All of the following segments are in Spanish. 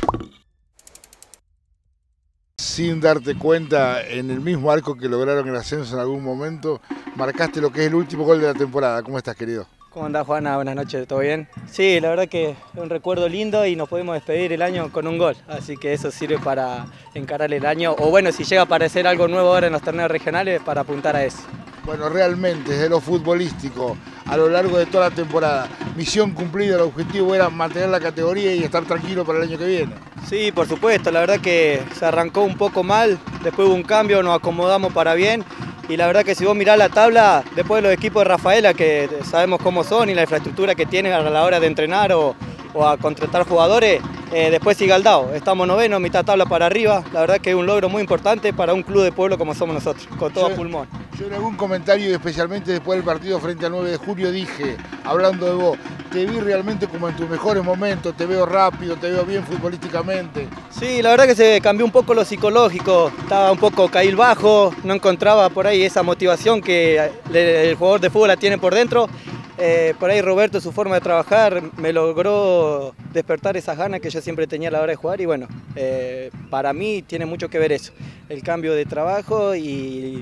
Sin darte cuenta, en el mismo arco que lograron el ascenso en algún momento, marcaste lo que es el último gol de la temporada. ¿Cómo estás, querido? ¿Cómo andás, Juana? Buenas noches, ¿todo bien? Sí, la verdad que es un recuerdo lindo y nos podemos despedir el año con un gol, así que eso sirve para encarar el año, o bueno, si llega a aparecer algo nuevo ahora en los torneos regionales, para apuntar a eso. Bueno, realmente, desde lo futbolístico, a lo largo de toda la temporada, misión cumplida, el objetivo era mantener la categoría y estar tranquilo para el año que viene. Sí, por supuesto, la verdad que se arrancó un poco mal, después hubo un cambio, nos acomodamos para bien. Y la verdad que si vos mirás la tabla, después de los equipos de Rafaela, que sabemos cómo son y la infraestructura que tienen a la hora de entrenar o a contratar jugadores, después sigue al Dao. Estamos novenos, mitad tabla para arriba. La verdad que es un logro muy importante para un club de pueblo como somos nosotros, con todo pulmón. Yo en algún comentario, especialmente después del partido frente al 9 de julio, dije, hablando de vos, te vi realmente como en tus mejores momentos, te veo rápido, te veo bien futbolísticamente. Sí, la verdad que se cambió un poco lo psicológico, estaba un poco caído bajo, no encontraba por ahí esa motivación que el jugador de fútbol la tiene por dentro. Por ahí Roberto, su forma de trabajar, me logró despertar esas ganas que yo siempre tenía a la hora de jugar y bueno, para mí tiene mucho que ver eso, el cambio de trabajo y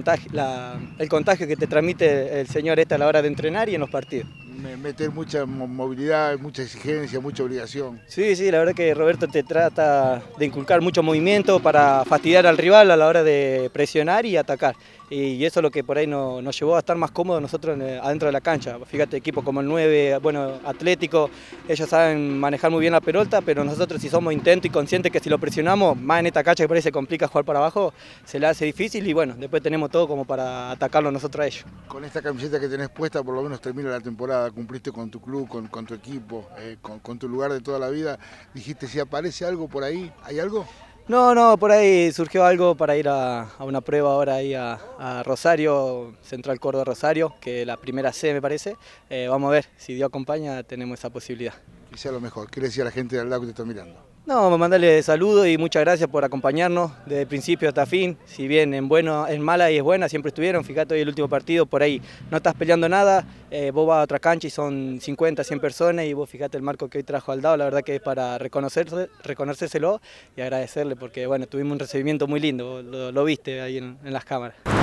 el contagio que te transmite el señor a la hora de entrenar y en los partidos. Meter mucha movilidad, mucha exigencia, mucha obligación. Sí, sí, la verdad que Roberto te trata de inculcar mucho movimiento para fastidiar al rival a la hora de presionar y atacar. Y eso es lo que por ahí nos llevó a estar más cómodos nosotros adentro de la cancha. Fíjate, equipos como el 9, bueno, Atlético, ellos saben manejar muy bien la pelota, pero nosotros si somos intentos y conscientes que si lo presionamos, más en esta cancha que por ahí se complica jugar para abajo, se le hace difícil y bueno, después tenemos todo como para atacarlo nosotros a ellos. Con esta camiseta que tenés puesta por lo menos termina la temporada, cumpliste con tu club, con tu equipo, con tu lugar de toda la vida. Dijiste, si aparece algo por ahí, ¿hay algo? No, por ahí surgió algo para ir a una prueba ahora ahí a Rosario, Central Córdoba Rosario, que la primera C me parece. Vamos a ver, si Dios acompaña tenemos esa posibilidad. Que sea lo mejor. ¿Qué le decía a la gente de al lado que te está mirando? No, mandarle saludos y muchas gracias por acompañarnos desde principio hasta fin. Si bien en mala y es buena, siempre estuvieron. Fíjate hoy el último partido, por ahí no estás peleando nada. Vos vas a otra cancha y son 50, 100 personas y vos fíjate el marco que hoy trajo al Dao. La verdad que es para reconocérselo y agradecerle porque bueno, tuvimos un recibimiento muy lindo, lo viste ahí en las cámaras.